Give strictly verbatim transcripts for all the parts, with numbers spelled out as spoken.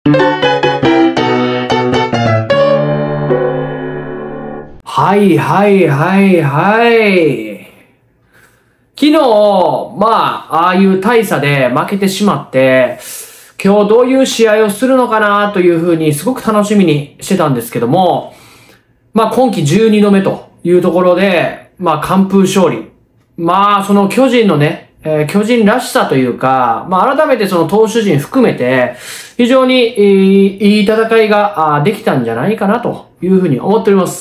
はいはいはいはい。昨日、まあ、ああいう大差で負けてしまって、今日どういう試合をするのかなというふうにすごく楽しみにしてたんですけども、まあ今季じゅうにどめというところで、まあ完封勝利。まあその巨人のね、えー、巨人らしさというか、まあ改めてその投手陣含めて、非常にいい、いい戦いができたんじゃないかなというふうに思っております。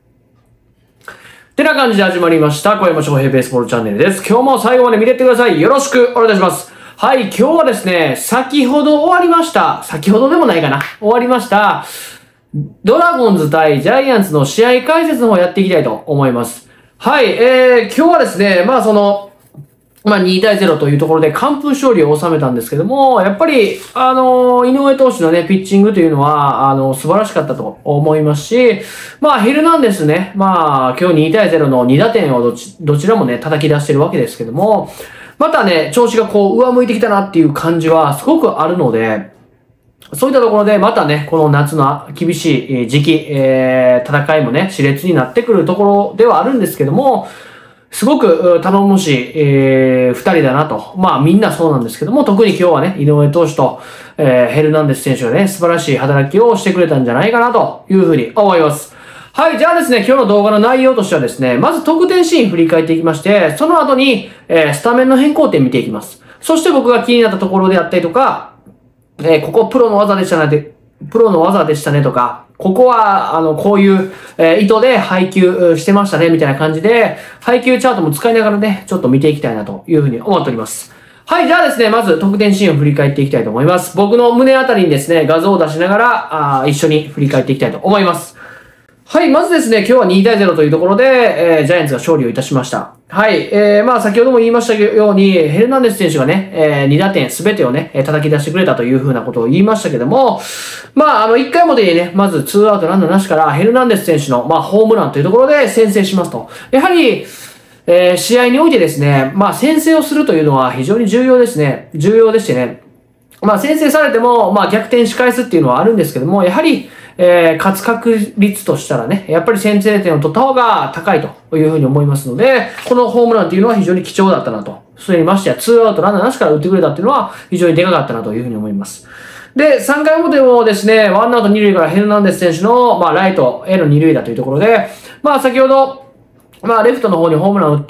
てな感じで始まりました、小山翔平ベースボールチャンネルです。今日も最後まで見てってください。よろしくお願いいたします。はい、今日はですね、先ほど終わりました。先ほどでもないかな。終わりました。ドラゴンズ対ジャイアンツの試合解説の方やっていきたいと思います。はい、えー、今日はですね、まあその、まあにたいゼロというところで完封勝利を収めたんですけども、やっぱり、あの、井上投手のね、ピッチングというのは、あの、素晴らしかったと思いますし、まあヘルナンデスね、まあ今日にたいゼロのにだてんをどち、どちらもね、叩き出してるわけですけども、またね、調子がこう上向いてきたなっていう感じはすごくあるので、そういったところでまたね、この夏の厳しい時期、えー、戦いもね、熾烈になってくるところではあるんですけども、すごく頼もしい、えー、二人だなと。まあみんなそうなんですけども、特に今日はね、井上投手と、えー、ヘルナンデス選手がね、素晴らしい働きをしてくれたんじゃないかなというふうに思います。はい、じゃあですね、今日の動画の内容としてはですね、まず得点シーン振り返っていきまして、その後に、えー、スタメンの変更点見ていきます。そして僕が気になったところであったりとか、えー、ここプロの技でしたね、プロの技でしたねとか、ここは、あの、こういう、えー、意図で配球してましたね、みたいな感じで、配球チャートも使いながらね、ちょっと見ていきたいなというふうに思っております。はい、じゃあですね、まず得点シーンを振り返っていきたいと思います。僕の胸あたりにですね、画像を出しながら、あ一緒に振り返っていきたいと思います。はい、まずですね、今日はにたいゼロというところで、えー、ジャイアンツが勝利をいたしました。はい、えー、まあ先ほども言いましたように、ヘルナンデス選手がね、えー、にだてんすべてをね、叩き出してくれたというふうなことを言いましたけども、まああのいっかい表にね、まずツーアウトランナーなしからヘルナンデス選手の、まあホームランというところで先制しますと。やはり、えー、試合においてですね、まあ先制をするというのは非常に重要ですね。重要でしてね。まあ先制されても、まあ逆転し返すっていうのはあるんですけども、やはり、えー、勝つ確率としたらね、やっぱり先制点を取った方が高いというふうに思いますので、このホームランっていうのは非常に貴重だったなと。それにましてや、ツーアウトランナーなしから打ってくれたっていうのは非常にでかかったなというふうに思います。で、さんかい表もですね、ワンアウト二塁からヘルナンデス選手の、まあ、ライトへの二塁打というところで、まあ、先ほど、まあ、レフトの方にホームランを打って、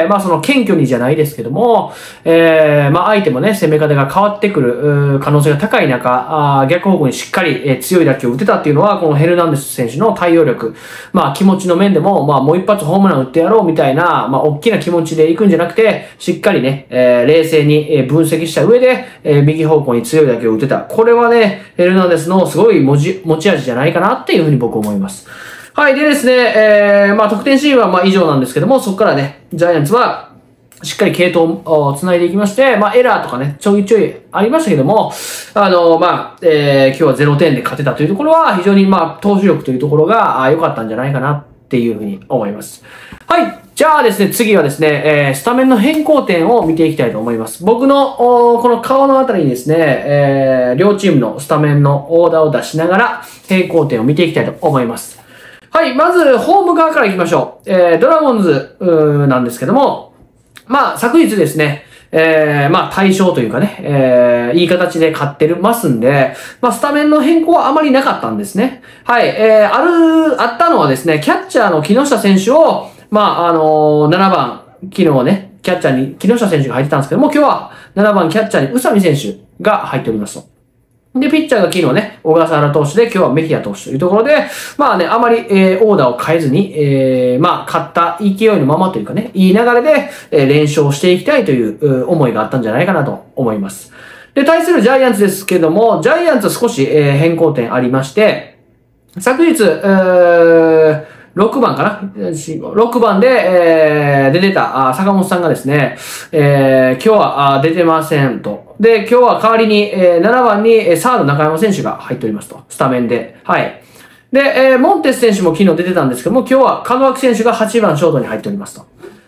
まあ、その謙虚にじゃないですけども、えー、まあ、相手もね、攻め方が変わってくる可能性が高い中、あ逆方向にしっかり、えー、強い打球を打てたっていうのは、このヘルナンデス選手の対応力、まあ、気持ちの面でも、まあ、もう一発ホームラン打ってやろうみたいな、まあ、大きな気持ちで行くんじゃなくて、しっかりね、えー、冷静に分析した上で、えー、右方向に強い打球を打てた。これはね、ヘルナンデスのすごい持ち、持ち味じゃないかなっていうふうに僕は思います。はい。でですね、えー、まあ、得点シーンはまあ以上なんですけども、そこからね、ジャイアンツは、しっかり系統を繋いでいきまして、まあ、エラーとかね、ちょいちょいありましたけども、あの、まあ、えー、今日はゼロてんで勝てたというところは、非常にまあ、投手力というところが良かったんじゃないかなっていうふうに思います。はい。じゃあですね、次はですね、えー、スタメンの変更点を見ていきたいと思います。僕の、この顔のあたりにですね、えー、両チームのスタメンのオーダーを出しながら、変更点を見ていきたいと思います。はい、まず、ホーム側から行きましょう。えー、ドラゴンズ、なんですけども、まあ、昨日ですね、えー、まあ、対象というかね、えー、いい形で勝ってるますんで、まあ、スタメンの変更はあまりなかったんですね。はい、えー、ある、あったのはですね、キャッチャーの木下選手を、まあ、あのー、ななばん、昨日ね、キャッチャーに木下選手が入ってたんですけども、今日はななばんキャッチャーに宇佐美選手が入っておりますと。で、ピッチャーが昨日ね、小笠原投手で今日はメヒア投手というところで、まあね、あまり、えー、オーダーを変えずに、えー、まあ、勝った勢いのままというかね、いい流れで、えー、連勝していきたいという、思いがあったんじゃないかなと思います。で、対するジャイアンツですけども、ジャイアンツ少し、えー、変更点ありまして、昨日、えー、ろくばんかな ?ろく 番で、えー、出てた、あ坂本さんがですね、えー、今日はあ出てませんと。で、今日は代わりに、えー、ななばんに、えー、サード中山選手が入っておりますと。スタメンで。はい。で、えー、モンテス選手も昨日出てたんですけども、今日は門脇選手がはちばんショートに入っておりますと。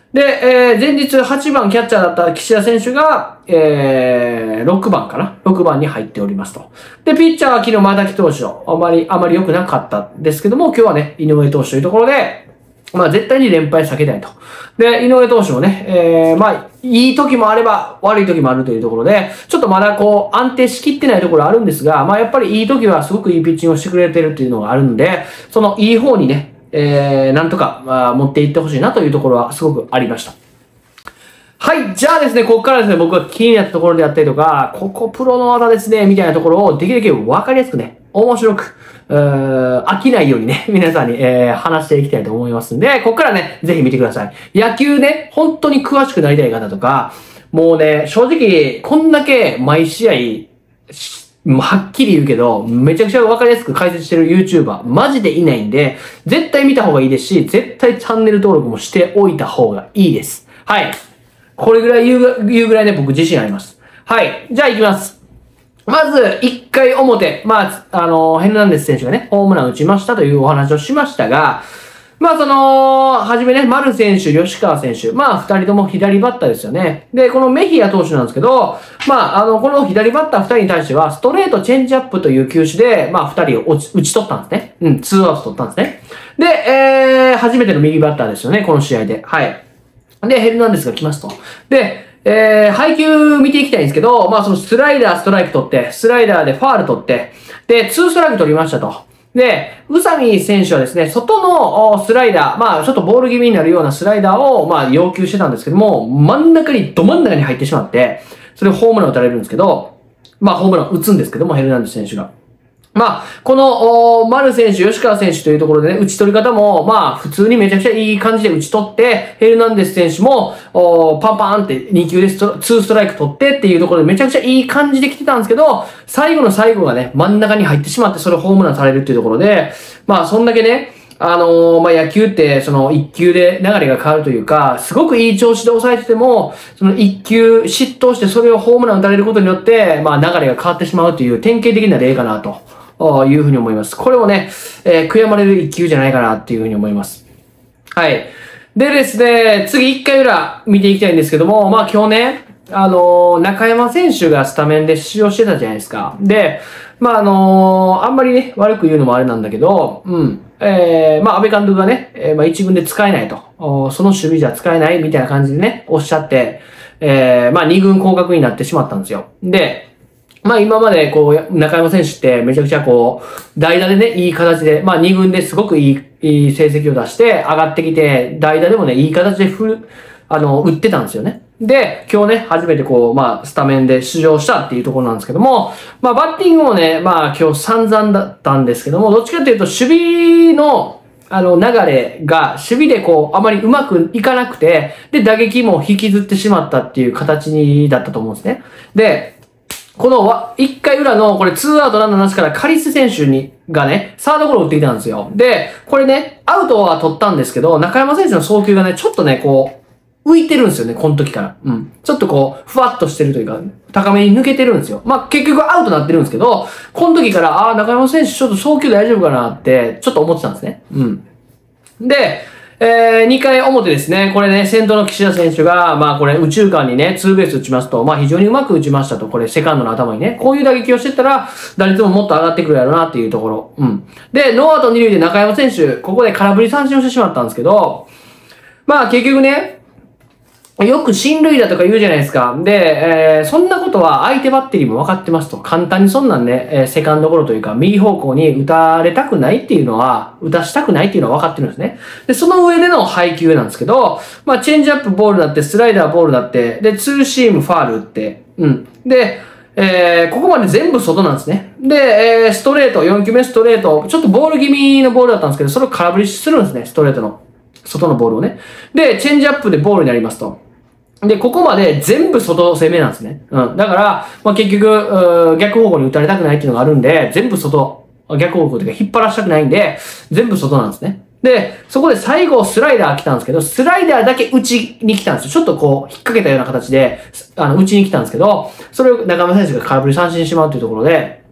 で、えー、前日はちばんキャッチャーだった岸田選手が、えー、ろくばんかな ?ろく 番に入っておりますと。で、ピッチャーは昨日前田投手、あまり、あまり良くなかったんですけども、今日はね、井上投手というところで、まあ絶対に連敗避けたいと。で、井上投手もね、えー、まあ、いい時もあれば悪い時もあるというところで、ちょっとまだこう安定しきってないところあるんですが、まあやっぱりいい時はすごくいいピッチングをしてくれてるっていうのがあるんで、そのいい方にね、えー、なんとか、まあ、持っていってほしいなというところはすごくありました。はい。じゃあですね、ここからですね、僕が気になったところであったりとか、ここプロの技ですね、みたいなところをできるだけわかりやすくね、面白く、うー飽きないようにね、皆さんに、えー、話していきたいと思いますんで、ここからね、ぜひ見てください。野球ね、本当に詳しくなりたい方とか、もうね、正直、こんだけ毎試合、はっきり言うけど、めちゃくちゃわかりやすく解説してる YouTuber、マジでいないんで、絶対見た方がいいですし、絶対チャンネル登録もしておいた方がいいです。はい。これぐらい言う、言うぐらいね、僕自信あります。はい。じゃあ行きます。まず、いっかい表。まあ、あの、ヘルナンデス選手がね、ホームラン打ちましたというお話をしましたが、まあ、その、はじめね、丸選手、吉川選手。まあ、二人とも左バッターですよね。で、このメヒア投手なんですけど、まあ、あの、この左バッター二人に対しては、ストレート、チェンジアップという球種で、まあ、二人を打ち、打ち取ったんですね。うん、ツーアウト取ったんですね。で、えー、初めての右バッターですよね、この試合で。はい。で、ヘルナンデスが来ますと。で、えー、配球見ていきたいんですけど、まあそのスライダー、ストライク取って、スライダーでファール取って、で、ツーストライク取りましたと。で、宇佐美選手はですね、外のスライダー、まあちょっとボール気味になるようなスライダーを、まあ要求してたんですけども、真ん中に、ど真ん中に入ってしまって、それをホームラン打たれるんですけど、まあホームラン打つんですけども、ヘルナンデス選手が。まあ、この、丸選手、吉川選手というところでね、打ち取り方も、まあ、普通にめちゃくちゃいい感じで打ち取って、ヘルナンデス選手も、パンパンってに球でスト、ツーストライク取ってっていうところでめちゃくちゃいい感じで来てたんですけど、最後の最後がね、真ん中に入ってしまって、それをホームランされるっていうところで、まあ、そんだけね、あのー、まあ、野球って、その、一球で流れが変わるというか、すごくいい調子で抑えてても、その一球失投してそれをホームラン打たれることによって、まあ、流れが変わってしまうという典型的な例かなと。いうふうに思います。これもね、えー、悔やまれる一球じゃないかなっていうふうに思います。はい。でですね、次いっかい裏見ていきたいんですけども、まあ今日ね、あのー、中山選手がスタメンで出場してたじゃないですか。で、まああのー、あんまりね、悪く言うのもあれなんだけど、うん。えー、まあ安倍監督がね、えー、まあ一軍で使えないと。その守備じゃ使えないみたいな感じでね、おっしゃって、えー、まあ二軍降格になってしまったんですよ。で、まあ今までこう、中山選手ってめちゃくちゃこう、代打でね、いい形で、まあに軍ですごくいい、いい成績を出して上がってきて、代打でもね、いい形で振る、あの、打ってたんですよね。で、今日ね、初めてこう、まあ、スタメンで出場したっていうところなんですけども、まあ、バッティングもね、まあ、今日散々だったんですけども、どっちかっていうと、守備の、あの、流れが、守備でこう、あまりうまくいかなくて、で、打撃も引きずってしまったっていう形だったと思うんですね。で、このいっかい裏の、これツーアウトランナーなしからカリス選手に、がね、サードゴロ打ってきたんですよ。で、これね、アウトは取ったんですけど、中山選手の送球がね、ちょっとね、こう、浮いてるんですよね、この時から。うん。ちょっとこう、ふわっとしてるというか、高めに抜けてるんですよ。まあ、結局アウトになってるんですけど、この時から、ああ、中山選手ちょっと送球大丈夫かなって、ちょっと思ってたんですね。うん。で、えー、にかい表ですね。これね、先頭の岸田選手が、まあこれ宇宙間にね、ツーベース打ちますと、まあ非常にうまく打ちましたと、これセカンドの頭にね、こういう打撃をしてたら、打率ももっと上がってくるやろうなっていうところ。うん。で、ノーアウト二塁で中山選手、ここで空振り三振をしてしまったんですけど、まあ結局ね、よく進塁打とか言うじゃないですか。で、えー、そんなことは相手バッテリーも分かってますと。簡単にそんなんね、えー、セカンドゴロというか、右方向に打たれたくないっていうのは、打たしたくないっていうのは分かってるんですね。で、その上での配球なんですけど、まあ、チェンジアップボールだって、スライダーボールだって、で、ツーシームファール打って、うん。で、えー、ここまで全部外なんですね。で、えー、ストレート、よん球目ストレート、ちょっとボール気味のボールだったんですけど、それを空振りするんですね、ストレートの。外のボールをね。で、チェンジアップでボールになりますと。で、ここまで全部外攻めなんですね。うん。だから、まあ、結局、逆方向に打たれたくないっていうのがあるんで、全部外、逆方向というか引っ張らしたくないんで、全部外なんですね。で、そこで最後スライダー来たんですけど、スライダーだけ内に来たんですよ。ちょっとこう、引っ掛けたような形で、あの、内に来たんですけど、それを中村選手が空振り三振してしまうというところで、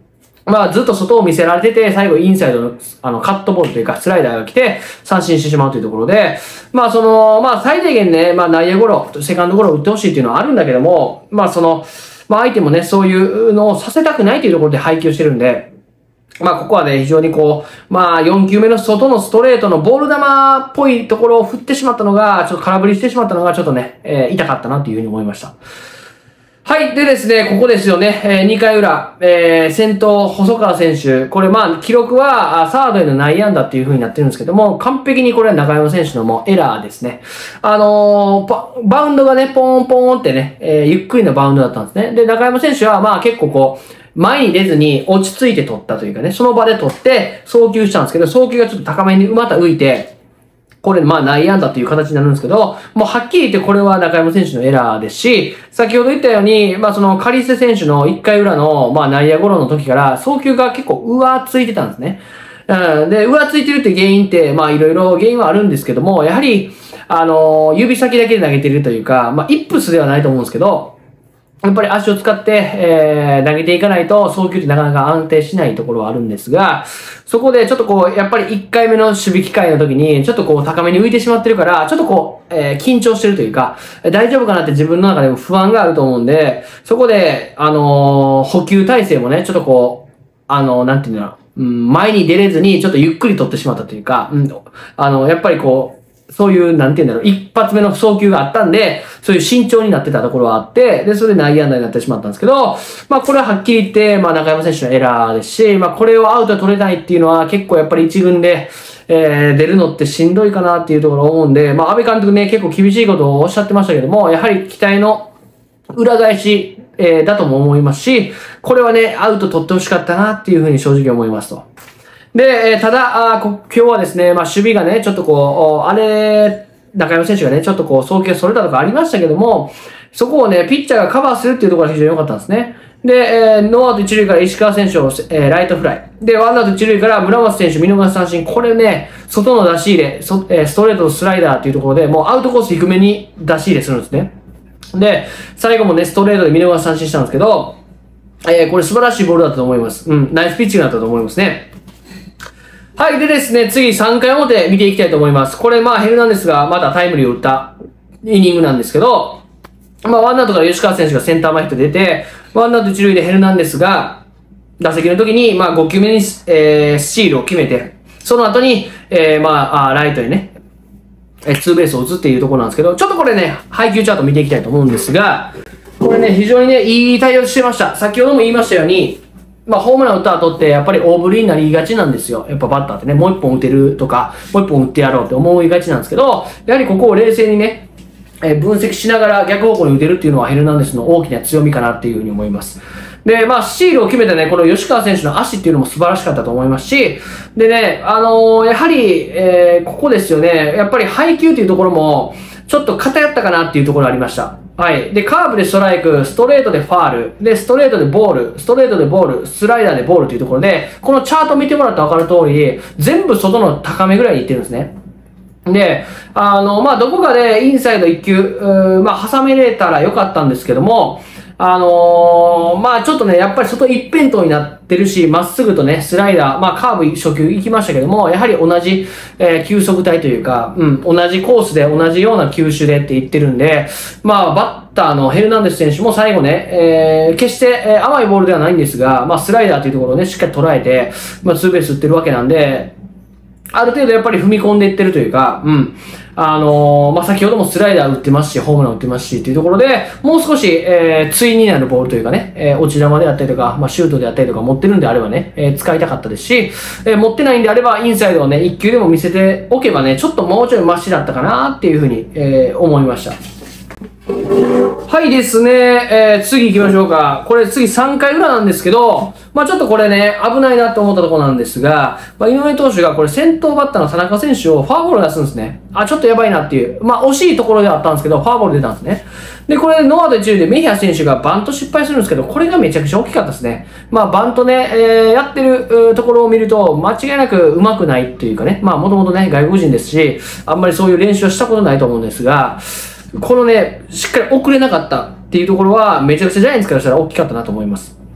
まあずっと外を見せられてて、最後インサイドのあのカットボールというかスライダーが来て三振してしまうというところで、まあその、まあ最低限ね、まあ内野ゴロ、セカンドゴロを打ってほしいっていうのはあるんだけども、まあその、まあ相手もね、そういうのをさせたくないというところで配球してるんで、まあここはね、非常にこう、まあよん球目の外のストレートのボール球っぽいところを振ってしまったのが、ちょっと空振りしてしまったのがちょっとね、えー、痛かったなというふうに思いました。はい。でですね、ここですよね。えー、にかい裏、えー、先頭、細川選手。これまあ、記録は、サードへの内野安打っていう風になってるんですけども、完璧にこれは中山選手のもうエラーですね。あのー、バウンドがね、ポーンポーンってね、えー、ゆっくりのバウンドだったんですね。で、中山選手はまあ結構こう、前に出ずに落ち着いて取ったというかね、その場で取って送球したんですけど、送球がちょっと高めにまた浮いて、これ、まあ、内野安打という形になるんですけど、もうはっきり言ってこれは中山選手のエラーですし、先ほど言ったように、まあ、そのカリステ選手のいっかい裏の、まあ、内野ゴロの時から送球が結構上ついてたんですね。うん、で、上ついてるって原因って、まあ、いろいろ原因はあるんですけども、やはり、あの、指先だけで投げてるというか、まあ、イップスではないと思うんですけど、やっぱり足を使って、えー、投げていかないと、送球ってなかなか安定しないところはあるんですが、そこでちょっとこう、やっぱりいっかいめの守備機会の時に、ちょっとこう、高めに浮いてしまってるから、ちょっとこう、えー、緊張してるというか、大丈夫かなって自分の中でも不安があると思うんで、そこで、あのー、補給体制もね、ちょっとこう、あのー、なんていうんだろう、うん、前に出れずに、ちょっとゆっくり取ってしまったというか、うん、あの、やっぱりこう、そういう、なんていうんだろう、一発目の送球があったんで、そういう慎重になってたところはあって、で、それで内野安打になってしまったんですけど、まあこれははっきり言って、まあ中山選手のエラーですし、まあこれをアウト取れないっていうのは結構やっぱり一軍で、えー、出るのってしんどいかなっていうところを思うんで、まあ安倍監督ね、結構厳しいことをおっしゃってましたけども、やはり期待の裏返し、えー、だとも思いますし、これはね、アウト取ってほしかったなっていうふうに正直思いますと。で、ただ、あ今日はですね、まあ守備がね、ちょっとこう、あれ、中山選手がね、ちょっとこう、送球それたとかありましたけども、そこをね、ピッチャーがカバーするっていうところが非常に良かったんですね。で、えー、ノーアウト一塁から石川選手を、えー、ライトフライ。で、ワンアウト一塁から村松選手見逃し三振。これね、外の出し入れ、そえー、ストレートとスライダーっていうところで、もうアウトコース低めに出し入れするんですね。で、最後もね、ストレートで見逃し三振したんですけど、えー、これ素晴らしいボールだったと思います。うん、ナイスピッチングだったと思いますね。はい。でですね、次さんかい表見ていきたいと思います。これまあヘルナンデスがまたタイムリーを打ったイニングなんですけど、まあワンアウトから吉川選手がセンター前ヒット出て、ワンアウト一塁でヘルナンデスが打席の時にまあご球目に、えー、スチールを決めて、その後に、えー、まあ、あライトにね、えツーベースを打つっていうところなんですけど、ちょっとこれね、配球チャート見ていきたいと思うんですが、これね、非常にね、いい対応してました。先ほども言いましたように、まあ、ホームラン打った後って、やっぱり大振りになりがちなんですよ。やっぱバッターってね、もう一本打てるとか、もう一本打ってやろうって思いがちなんですけど、やはりここを冷静にね、えー、分析しながら逆方向に打てるっていうのはヘルナンデスの大きな強みかなっていうふうに思います。で、まあ、スチールを決めたね、この吉川選手の足っていうのも素晴らしかったと思いますし、でね、あのー、やはり、えー、ここですよね、やっぱり配球っていうところも、ちょっと偏ったかなっていうところありました。はい。で、カーブでストライク、ストレートでファール、で、ストレートでボール、ストレートでボール、スライダーでボールというところで、このチャート見てもらってわかる通り、全部外の高めぐらいにいってるんですね。で、あの、まあ、どこかでインサイドいっ球、うまあ、挟めれたらよかったんですけども、あのー、まあちょっとね、やっぱり外一辺倒になってるし、まっすぐとね、スライダー、まあカーブ初球行きましたけども、やはり同じ、えー、球速帯というか、うん、同じコースで同じような球種でって言ってるんで、まあバッターのヘルナンデス選手も最後ね、えー、決して、えー、甘いボールではないんですが、まあスライダーというところをね、しっかり捉えて、まあツーベース打ってるわけなんで、ある程度やっぱり踏み込んでいってるというか、うん。あのー、まあ、先ほどもスライダー打ってますし、ホームラン打ってますし、というところで、もう少し、えー、対になるボールというかね、えー、落ち球であったりとか、まあ、シュートであったりとか持ってるんであればね、えー、使いたかったですし、えー、持ってないんであれば、インサイドをね、一球でも見せておけばね、ちょっともうちょいマシだったかなっていうふうに、えー、思いました。はいですね、えー、次行きましょうか。これ次さんかい裏なんですけど、まあちょっとこれね、危ないなと思ったところなんですが、まあ、井上投手がこれ先頭バッターの田中選手をフォアボール出すんですね。あ、ちょっとやばいなっていう。まあ惜しいところではあったんですけど、フォアボール出たんですね。で、これノーアウト一塁でメヒア選手がバント失敗するんですけど、これがめちゃくちゃ大きかったですね。まあバントね、えー、やってるところを見ると、間違いなく上手くないっていうかね、まあもともとね、外国人ですし、あんまりそういう練習をしたことないと思うんですが、このね、しっかり遅れなかったっていうところは、めちゃくちゃジャイアンツからしたら大きかったなと思います。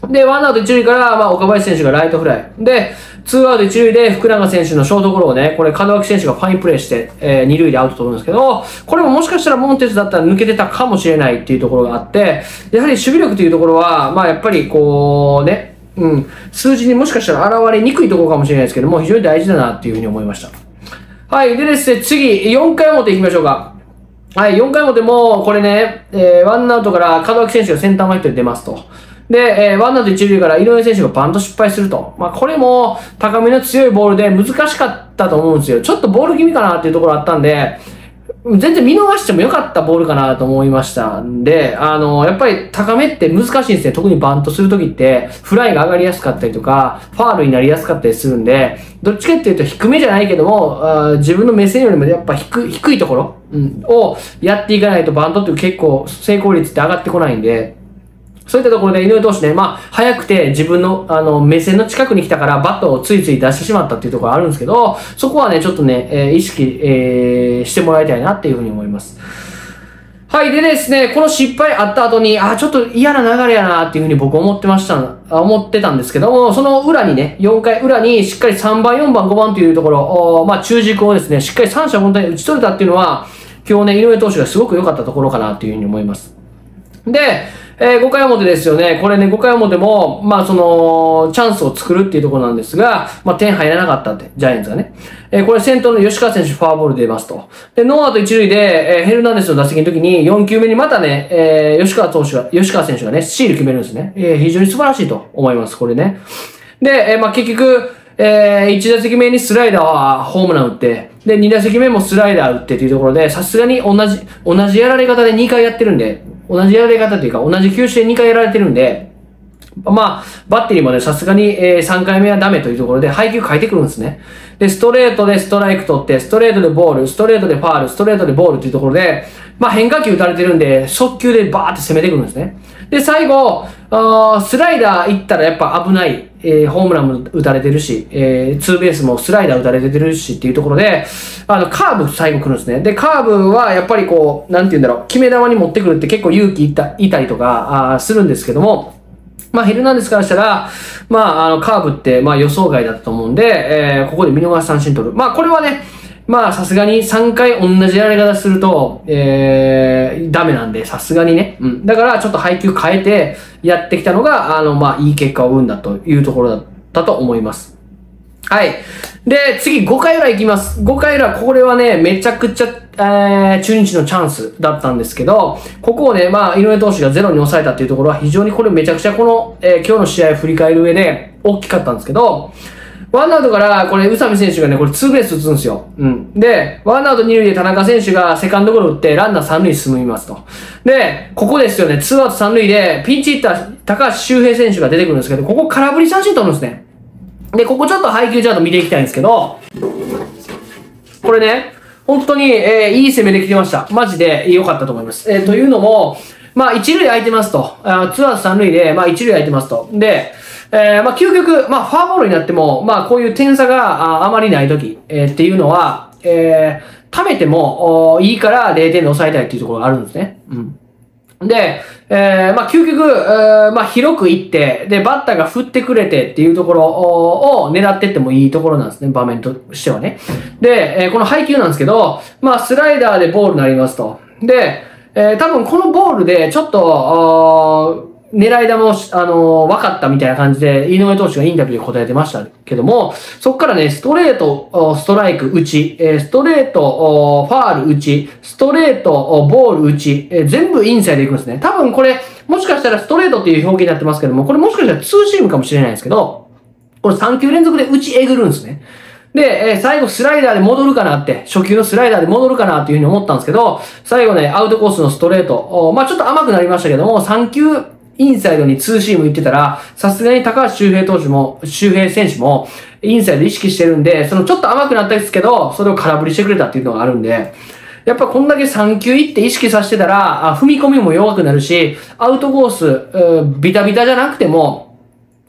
で、ワンアウト一塁から、まあ、岡林選手がライトフライ。で、ツーアウト一塁で福永選手のショートゴロをね、これ門脇選手がファインプレーして、えー、二塁でアウト取るんですけど、これももしかしたらモンテスだったら抜けてたかもしれないっていうところがあって、やはり守備力というところは、まあ、やっぱりこうね、うん、数字にもしかしたら現れにくいところかもしれないですけども、非常に大事だなっていうふうに思いました。はい。でですね、次、よんかい表行きましょうか。はい、よんかい表も、これね、えー、ワンアウトから門脇選手がセンター前ヒットで出ますと。で、えー、ワンアウト一塁から井上選手がバント失敗すると。まあ、これも高めの強いボールで難しかったと思うんですよ。ちょっとボール気味かなっていうところあったんで、全然見逃してもよかったボールかなと思いましたんで、あの、やっぱり高めって難しいんですね。特にバントするときって、フライが上がりやすかったりとか、ファールになりやすかったりするんで、どっちかっていうと低めじゃないけども、あ自分の目線よりもやっぱ低低いところ、うん、をやっていかないとバントって結構成功率って上がってこないんで、そういったところで井上投手ね、まあ、早くて自分の、あの、目線の近くに来たからバットをついつい出してしまったっていうところあるんですけど、そこはね、ちょっとね、えー、意識、えー、してもらいたいなっていうふうに思います。はい。でですね、この失敗あった後に、あ、ちょっと嫌な流れやなっていうふうに僕思ってました、思ってたんですけども、その裏にね、よんかい裏にしっかりさんばん、よんばん、ごばんというところ、まあ、中軸をですね、しっかり三者凡退に打ち取れたっていうのは、今日ね、井上投手がすごく良かったところかなっていうふうに思います。で、えー、ごかい表ですよね。これね、ごかい表も、まあ、その、チャンスを作るっていうところなんですが、まあ、点入らなかったって、ジャイアンツがね。えー、これ先頭の吉川選手フォアボール出ますと。で、ノーアウト一塁で、えー、ヘルナンデスの打席の時によんきゅうめにまたね、えー、吉川投手が、吉川選手がね、スチール決めるんですね。えー、非常に素晴らしいと思います、これね。で、えー、まあ、結局、えー、いち打席目にスライダーはホームラン打って、で、に打席目もスライダー打ってというところで、さすがに同じ、同じやられ方でにかいやってるんで、同じやられ方というか、同じ球種でにかいやられてるんで、まあ、バッテリーもね、さすがに、えー、さんかいめはダメというところで、配球変えてくるんですね。で、ストレートでストライク取って、ストレートでボール、ストレートでファール、ストレートでボールというところで、まあ変化球打たれてるんで、速球でバーって攻めてくるんですね。で、最後、あスライダー行ったらやっぱ危ない。えー、ホームランも打たれてるし、えー、ツーベースもスライダー打たれてるしっていうところで、あの、カーブ最後来るんですね。で、カーブはやっぱりこう、なんて言うんだろう、決め球に持ってくるって結構勇気いったいたりとか、あするんですけども、まあ、ヘルナンデスからしたら、まあ、あの、カーブって、まあ、予想外だったと思うんで、えー、ここで見逃し三振取る。まあ、これはね、まあ、さすがにさんかい同じやり方すると、えー、ダメなんで、さすがにね。うん。だから、ちょっと配球変えてやってきたのが、あの、まあ、いい結果を生んだというところだったと思います。はい。で、次、ごかい裏行きます。ごかい裏、これはね、めちゃくちゃ、えー、中日のチャンスだったんですけど、ここをね、まあ、井上投手がゼロに抑えたっていうところは非常にこれめちゃくちゃこの、えー、今日の試合を振り返る上で大きかったんですけど、ワンアウトから、これ、宇佐美選手がね、これツーベース打つんですよ。うん。で、ワンアウト二塁で田中選手がセカンドゴロ打って、ランナー三塁進みますと。で、ここですよね、ツーアウト三塁で、ピンチヒッター、高橋周平選手が出てくるんですけど、ここ空振り三振取るんですね。で、ここちょっと配球チャート見ていきたいんですけど、これね、本当に、えー、いい攻めできてました。マジで良かったと思います。えー、というのも、まあ、一塁空いてますと。あツーアウト三塁で、まあ、一塁空いてますと。で、えー、まあ、究極、まあ、フォアボールになっても、まあ、こういう点差が あ, あまりないとき、えー、っていうのは、えー、貯めてもいいかられいてんで抑えたいっていうところがあるんですね。うん。で、えー、まあ、究極、えー、まあ、広くいって、で、バッターが振ってくれてっていうところを狙ってってもいいところなんですね、場面としてはね。で、えー、この配球なんですけど、まあ、スライダーでボールになりますと。で、えー、多分このボールでちょっと、狙い球を、あのー、分かったみたいな感じで、井上投手がインタビューで答えてましたけども、そこからね、ストレート、ストライク、打ち、ストレート、ファール、打ち、ストレート、ボール、打ち、全部インサイドでいくんですね。多分これ、もしかしたらストレートっていう表記になってますけども、これもしかしたらツーシームかもしれないですけど、これさん球連続で打ちえぐるんですね。で、えー、最後スライダーで戻るかなって、初球のスライダーで戻るかなっていうふうに思ったんですけど、最後ね、アウトコースのストレート、まあちょっと甘くなりましたけども、さん球インサイドにツーシーム行ってたら、さすがに高橋周平投手も、周平選手も、インサイド意識してるんで、そのちょっと甘くなったんですけど、それを空振りしてくれたっていうのがあるんで、やっぱこんだけさん球行って意識させてたら、踏み込みも弱くなるし、アウトコース、ビタビタじゃなくても、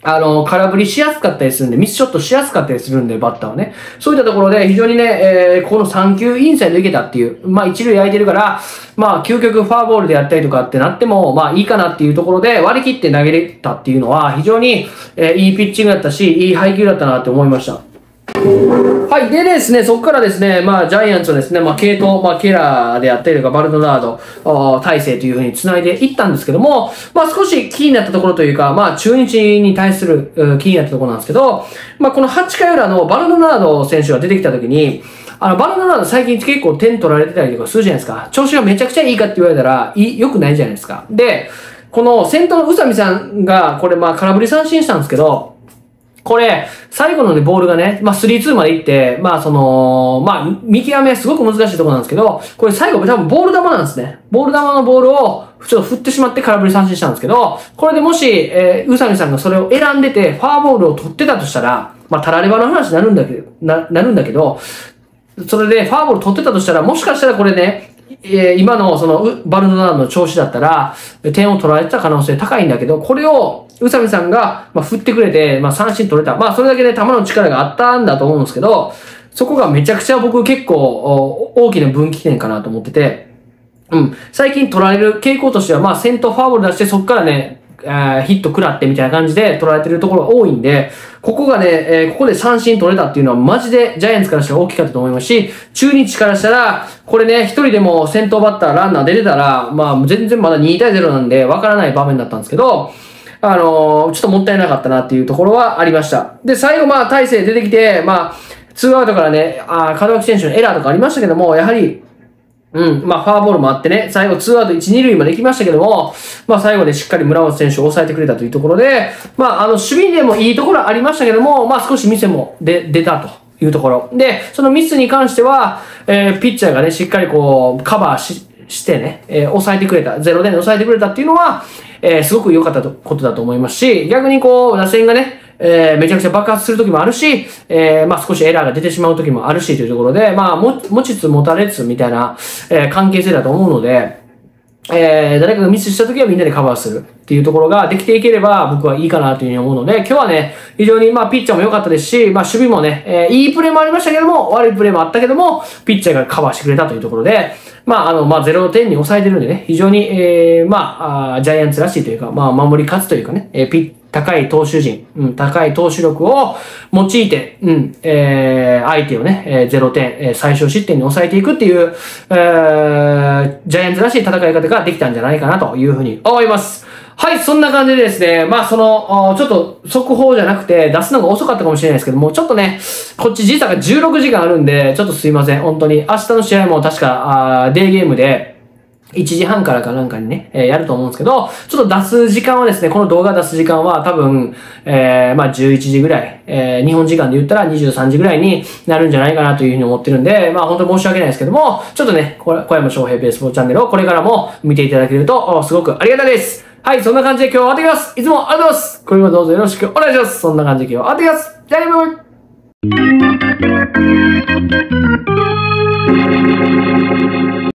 あの、空振りしやすかったりするんで、ミスショットしやすかったりするんで、バッターはね。そういったところで非常にね、えー、このさん球インサイドいけたっていう、まあ一塁空いてるから、まあ究極フォアボールでやったりとかってなっても、まあいいかなっていうところで割り切って投げれたっていうのは非常に、えー、いいピッチングだったし、いい配球だったなって思いました。はい。でですね、そこからですね、まあ、ジャイアンツはですね、まあ、系統、まあ、ケラーであったりとか、バルドナード、大勢というふうに繋いでいったんですけども、まあ、少し気になったところというか、まあ、中日に対する気になったところなんですけど、まあ、このはちかい裏のバルドナード選手が出てきたときに、あの、バルドナード最近結構点取られてたりとかするじゃないですか。調子がめちゃくちゃいいかって言われたら、い良くないじゃないですか。で、この先頭の宇佐美さんが、これまあ、空振り三振したんですけど、これ、最後のね、ボールがね、まあ、スリーツーまで行って、まあ、その、まあ、見極めすごく難しいところなんですけど、これ最後多分ボール球なんですね。ボール球のボールを、ちょっと振ってしまって空振り三振したんですけど、これでもし、えー、宇佐美さんがそれを選んでて、フォアボールを取ってたとしたら、まあ、たらればの話になるんだけど、な、なるんだけど、それでフォアボール取ってたとしたら、もしかしたらこれね、えー、今のそのバルドナードの調子だったら点を取られてた可能性高いんだけど、これを宇佐美さんがまあ振ってくれて、まあ三振取れた。まあそれだけで球の力があったんだと思うんですけど、そこがめちゃくちゃ僕結構大きな分岐点かなと思ってて、うん。最近取られる傾向としては、まあ先頭フォアボール出してそこからね、ヒット食らってみたいな感じで取られてるところが多いんで、ここがね、えー、ここで三振取れたっていうのはマジでジャイアンツからしたら大きかったと思いますし、中日からしたら、これね、一人でも先頭バッターランナー出てたら、まあ全然まだにたいゼロなんでわからない場面だったんですけど、あのー、ちょっともったいなかったなっていうところはありました。で、最後まあ大勢出てきて、まあ、ツーアウトからね、あ門脇選手のエラーとかありましたけども、やはり、うん。まあ、フォアボールもあってね、最後ツーアウトいち、に塁まで行きましたけども、まあ、最後でしっかり村本選手を抑えてくれたというところで、まあ、あの、守備でもいいところありましたけども、まあ、少しミスも出、出たというところ。で、そのミスに関しては、えー、ピッチャーがね、しっかりこう、カバーし、してね、えー、抑えてくれた、ゼロで抑えてくれたっていうのは、えー、すごく良かったことだと思いますし、逆にこう、打線がね、えー、めちゃくちゃ爆発する時もあるし、えー、まあ少しエラーが出てしまう時もあるしというところで、まあも、持ちつ持たれつみたいな、えー、関係性だと思うので、えー、誰かがミスした時はみんなでカバーするっていうところができていければ僕はいいかなというふうに思うので、今日はね、非常にまあピッチャーも良かったですし、まあ守備もね、えー、いいプレーもありましたけども、悪いプレーもあったけども、ピッチャーがカバーしてくれたというところで、まああの、まあゼロてんに抑えてるんでね、非常に、えー、まあ、あジャイアンツらしいというか、まあ守り勝つというかね、えー、ピッ高い投手陣、うん、高い投手力を用いて、うん、えー、相手をね、えー、ゼロてん、えー、最小失点に抑えていくっていう、えー、ジャイアンツらしい戦い方ができたんじゃないかなというふうに思います。はい、そんな感じでですね、まあその、ちょっと速報じゃなくて出すのが遅かったかもしれないですけども、ちょっとね、こっち時差がじゅうろくじかんあるんで、ちょっとすいません、本当に。明日の試合も確か、あデーゲームで、いちじはんからかなんかにね、えー、やると思うんですけど、ちょっと出す時間はですね、この動画出す時間は多分、えー、まあじゅういちじぐらい、えー、日本時間で言ったらにじゅうさんじぐらいになるんじゃないかなというふうに思ってるんで、まあ本当に申し訳ないですけども、ちょっとね、小山翔平ベースボールチャンネルをこれからも見ていただけると、すごくありがたいです。はい、そんな感じで今日は終わってきます。いつもありがとうございます。これもどうぞよろしくお願いします。そんな感じで今日は終わってきます。じゃあね、バイバイ。